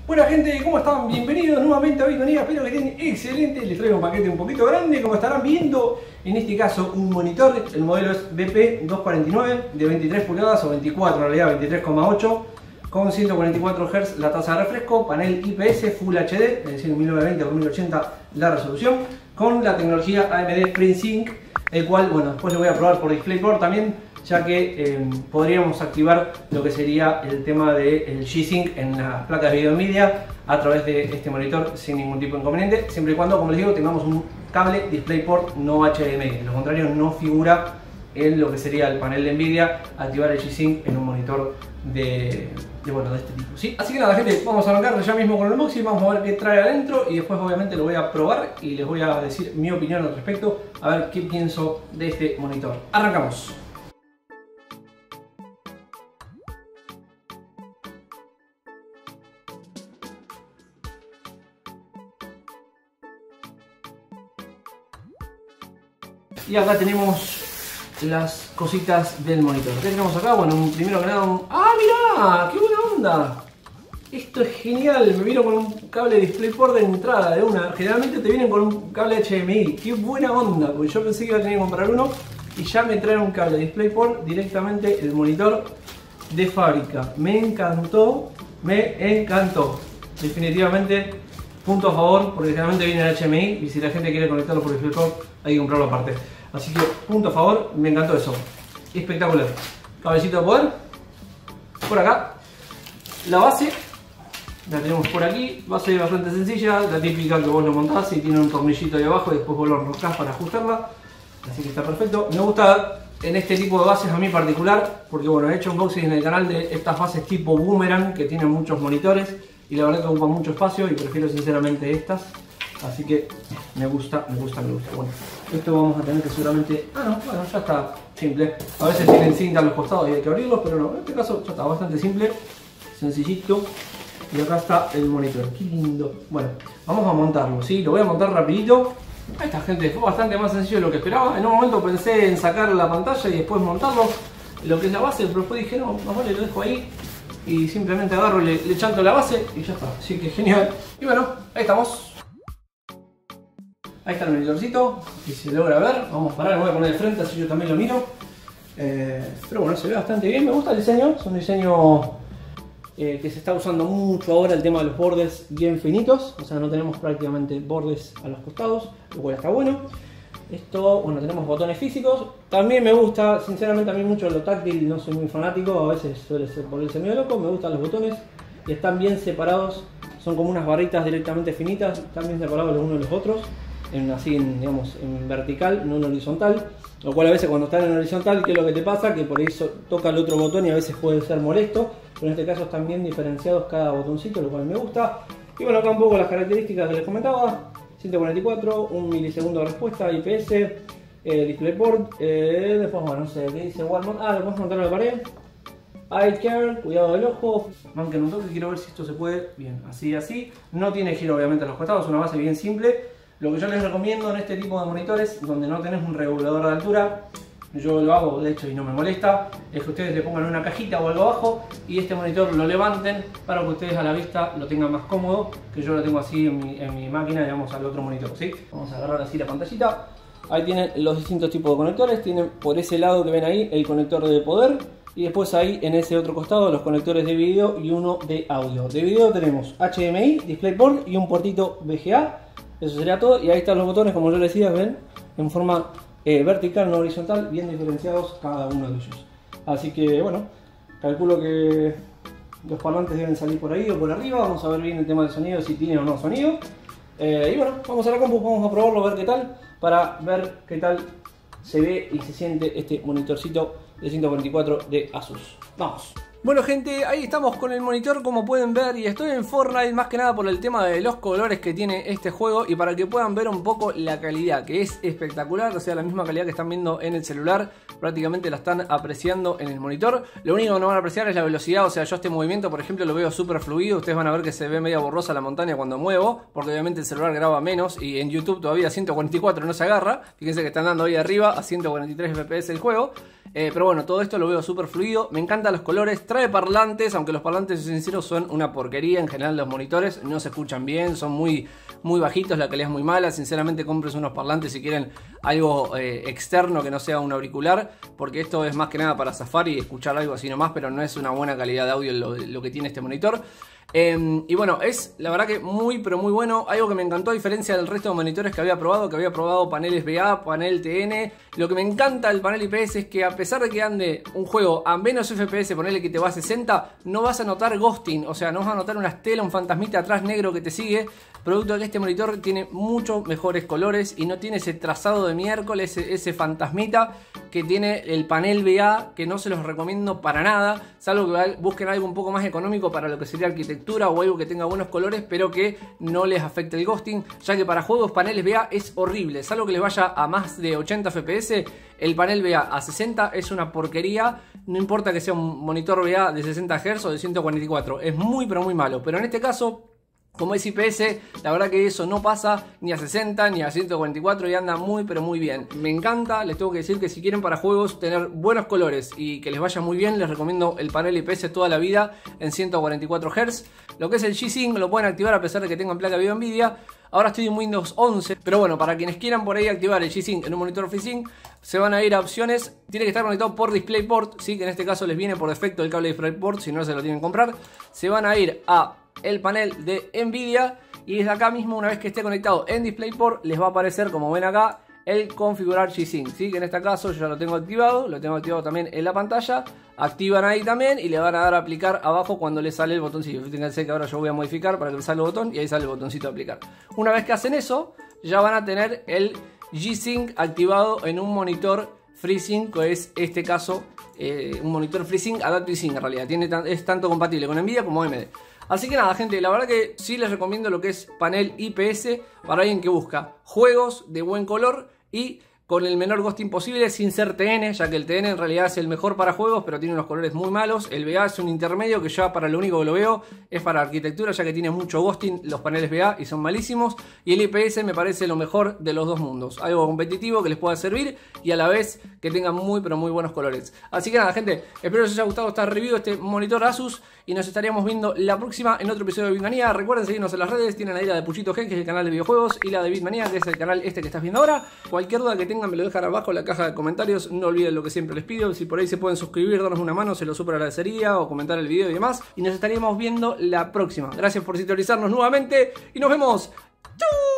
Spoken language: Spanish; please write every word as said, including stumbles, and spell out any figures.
Buena gente, ¿cómo están? Bienvenidos nuevamente a Bitmanía, espero que estén excelentes. Les traigo un paquete un poquito grande, como estarán viendo. En este caso un monitor, el modelo es B P doscientos cuarenta y nueve de veintitrés pulgadas o veinticuatro, en realidad veintitrés coma ocho, con ciento cuarenta y cuatro hertz la tasa de refresco, panel I P S Full H D, es decir, mil novecientos veinte por mil ochenta la resolución, con la tecnología A M D FreeSync, el cual, bueno, después lo voy a probar por DisplayPort también, ya que eh, podríamos activar lo que sería el tema del G-Sync en las placas de video Nvidia a través de este monitor sin ningún tipo de inconveniente, siempre y cuando, como les digo, tengamos un cable DisplayPort no H D M I. De lo contrario, no figura en lo que sería el panel de Nvidia activar el G-Sync en un monitor de, de, bueno, de este tipo, ¿sí? Así que nada, gente, vamos a arrancar ya mismo con el unboxing, vamos a ver qué trae adentro y después obviamente lo voy a probar y les voy a decir mi opinión al respecto, a ver qué pienso de este monitor. Arrancamos. Y acá tenemos las cositas del monitor. ¿Qué tenemos acá? Bueno, primero que nada un... ¡Ah, mirá! ¡Qué buena onda! Esto es genial, me vino con un cable DisplayPort de entrada de una. Generalmente te vienen con un cable H D M I. ¡Qué buena onda! Porque yo pensé que iba a tener que comprar uno y ya me traen un cable DisplayPort directamente el monitor de fábrica. Me encantó, me encantó. Definitivamente, punto a favor, porque generalmente viene el H D M I y si la gente quiere conectarlo por DisplayPort hay que comprarlo aparte. Así que, punto a favor, me encantó eso. Espectacular. Cablecito de poder. Por acá. La base. La tenemos por aquí. Base bastante sencilla. La típica que vos lo montás y tiene un tornillito ahí abajo y después vos lo enroscás para ajustarla. Así que está perfecto. Me gusta en este tipo de bases a mí particular, porque bueno, he hecho unboxing en el canal de estas bases tipo boomerang que tienen muchos monitores y la verdad que ocupan mucho espacio y prefiero sinceramente estas. Así que me gusta, me gusta, me gusta. Bueno, esto vamos a tener que seguramente... Ah, no, bueno, ya está simple. A veces tienen cinta a los costados y hay que abrirlos, pero no, en este caso ya está bastante simple, sencillito. Y acá está el monitor, qué lindo. Bueno, vamos a montarlo, ¿sí? Lo voy a montar rapidito. Esta gente fue bastante más sencillo de lo que esperaba. En un momento pensé en sacar la pantalla y después montarlo, lo que es la base, pero después dije, no, más vale lo dejo ahí. Y simplemente agarro, le, le chanto la base y ya está. Así que genial. Y bueno, ahí estamos. Ahí está el monitorcito, si se logra ver. Vamos a parar, me voy a poner de frente así yo también lo miro. Eh, pero bueno, se ve bastante bien, me gusta el diseño. Es un diseño eh, que se está usando mucho ahora, el tema de los bordes bien finitos. O sea, no tenemos prácticamente bordes a los costados, lo cual está bueno. Esto, bueno, tenemos botones físicos. También me gusta, sinceramente a mí mucho lo táctil, no soy muy fanático. A veces suele ser ponerse medio loco, me gustan los botones. Y están bien separados, son como unas barritas directamente finitas. Están bien separados los unos de los otros. En, así en, digamos, en vertical, no en horizontal, lo cual a veces cuando están en horizontal, ¿qué es lo que te pasa? Que por eso toca el otro botón y a veces puede ser molesto, pero en este caso están bien diferenciados cada botoncito, lo cual me gusta. Y bueno, acá un poco las características que les comentaba: ciento cuarenta y cuatro, un milisegundo de respuesta, I P S, eh, DisplayPort, eh, después bueno, no sé, ¿qué dice Walmart? Ah, lo podemos montar en la pared. Eye care, cuidado del ojo, manquen un toque, quiero ver si esto se puede, bien, así, así. No tiene giro obviamente a los costados, es una base bien simple. Lo que yo les recomiendo en este tipo de monitores, donde no tenés un regulador de altura, yo lo hago de hecho y no me molesta, es que ustedes le pongan una cajita o algo abajo y este monitor lo levanten para que ustedes a la vista lo tengan más cómodo, que yo lo tengo así en mi, en mi máquina, digamos, al otro monitor, ¿sí? Vamos a agarrar así la pantallita. Ahí tienen los distintos tipos de conectores, tienen por ese lado que ven ahí el conector de poder y después ahí en ese otro costado los conectores de video y uno de audio. De video tenemos H D M I, DisplayPort y un portito V G A. Eso sería todo y ahí están los botones, como yo les decía, ven, en forma eh, vertical, no horizontal, bien diferenciados cada uno de ellos. Así que bueno, calculo que los parlantes deben salir por ahí o por arriba. Vamos a ver bien el tema del sonido, si tiene o no sonido. Eh, y bueno, vamos a la compu, vamos a probarlo, a ver qué tal, para ver qué tal se ve y se siente este monitorcito de ciento cuarenta y cuatro de Asus. Vamos. Bueno gente, ahí estamos con el monitor, como pueden ver, y estoy en Fortnite más que nada por el tema de los colores que tiene este juego y para que puedan ver un poco la calidad, que es espectacular. O sea, la misma calidad que están viendo en el celular prácticamente la están apreciando en el monitor. Lo único que no van a apreciar es la velocidad. O sea, yo este movimiento por ejemplo lo veo súper fluido. Ustedes van a ver que se ve media borrosa la montaña cuando muevo, porque obviamente el celular graba menos y en YouTube todavía ciento cuarenta y cuatro no se agarra. Fíjense que están dando ahí arriba a ciento cuarenta y tres F P S el juego. Eh, pero bueno, todo esto lo veo súper fluido. Me encantan los colores. trae parlantes, aunque los parlantes, sinceros, son una porquería. En general los monitores no se escuchan bien, son muy, muy bajitos, la calidad es muy mala. Sinceramente, compres unos parlantes si quieren algo eh, externo que no sea un auricular, porque esto es más que nada para zafar y escuchar algo así nomás, pero no es una buena calidad de audio lo, lo que tiene este monitor. Eh, y bueno, es la verdad que muy pero muy bueno. Algo que me encantó a diferencia del resto de monitores que había probado, que había probado paneles V A, panel T N. Lo que me encanta del panel I P S es que a pesar de que ande un juego a menos F P S, ponele que te va a sesenta, no vas a notar ghosting, o sea, no vas a notar una estela, un fantasmita atrás negro que te sigue. Producto de que este monitor tiene muchos mejores colores y no tiene ese trazado de miércoles, ese, ese fantasmita que tiene el panel V A, que no se los recomiendo para nada, salvo que busquen algo un poco más económico para lo que sería arquitectura o algo que tenga buenos colores, pero que no les afecte el ghosting, ya que para juegos paneles V A es horrible, salvo que les vaya a más de ochenta F P S, el panel V A a sesenta es una porquería, no importa que sea un monitor V A de sesenta hercios o de ciento cuarenta y cuatro, es muy pero muy malo, pero en este caso, como es I P S, la verdad que eso no pasa ni a sesenta ni a ciento cuarenta y cuatro y anda muy pero muy bien. Me encanta, les tengo que decir que si quieren para juegos tener buenos colores y que les vaya muy bien, les recomiendo el panel I P S toda la vida en ciento cuarenta y cuatro hercios. Lo que es el G-Sync lo pueden activar a pesar de que tengan placa video Nvidia. Ahora estoy en Windows once, pero bueno, para quienes quieran por ahí activar el G-Sync en un monitor FreeSync, se van a ir a opciones. Tiene que estar conectado por DisplayPort, ¿sí? Que en este caso les viene por defecto el cable DisplayPort, si no se lo tienen que comprar. Se van a ir a el panel de Nvidia y desde acá mismo, una vez que esté conectado en DisplayPort, les va a aparecer, como ven acá, el configurar G-Sync, ¿sí? Que en este caso yo ya lo tengo activado, lo tengo activado también en la pantalla. Activan ahí también y le van a dar a aplicar abajo cuando les sale el botoncillo. Fíjense que ahora yo voy a modificar para que me salga el botón y ahí sale el botoncito de aplicar. Una vez que hacen eso, ya van a tener el G-Sync activado en un monitor FreeSync, que es este caso, eh, un monitor FreeSync Adaptive Sync en realidad. Tiene, es tanto compatible con Nvidia como A M D. Así que nada, gente, la verdad que sí les recomiendo lo que es panel I P S para alguien que busca juegos de buen color y con el menor ghosting posible, sin ser T N, ya que el T N en realidad es el mejor para juegos, pero tiene unos colores muy malos. El V A es un intermedio que ya para lo único que lo veo es para arquitectura, ya que tiene mucho ghosting los paneles V A y son malísimos. Y el I P S me parece lo mejor de los dos mundos, algo competitivo que les pueda servir y a la vez que tengan muy pero muy buenos colores. Así que nada, gente, espero que les haya gustado esta review de este monitor Asus y nos estaríamos viendo la próxima en otro episodio de Bitmanía. Recuerden seguirnos en las redes, tienen ahí la de Puchito Gen, que es el canal de videojuegos, y la de Bitmanía, que es el canal este que estás viendo ahora. Cualquier duda que tengan me lo dejan abajo en la caja de comentarios, no olviden lo que siempre les pido, si por ahí se pueden suscribir, darnos una mano, se lo super agradecería, o comentar el video y demás, y nos estaríamos viendo la próxima. Gracias por sintonizarnos nuevamente y nos vemos. ¡Chau!